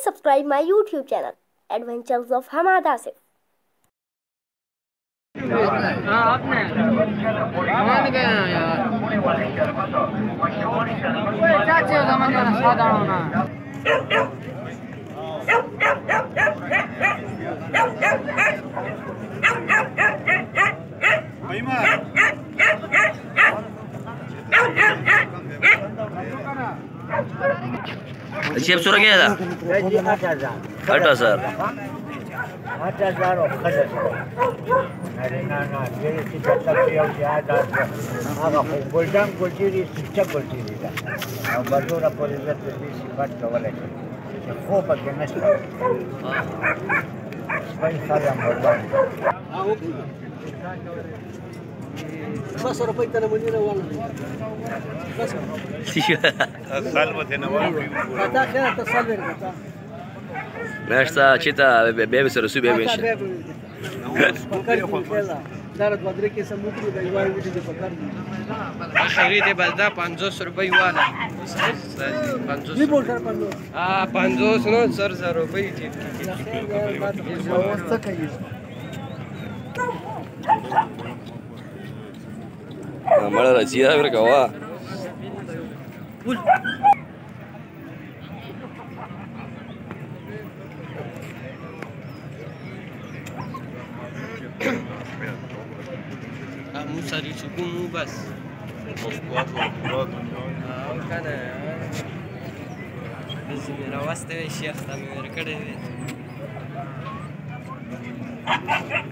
subscribe my YouTube channel, Adventures of Hammad Asif. शेप सुरख क्या था 8,000 Nesta cita bebe se rusu bebe inša. خرید بلده 500 روپی والا 500 نو 400 روپی جیب Mala la chida ver kawa. موسى يشوفون بس كان لازم يروست الشيخ تامر كده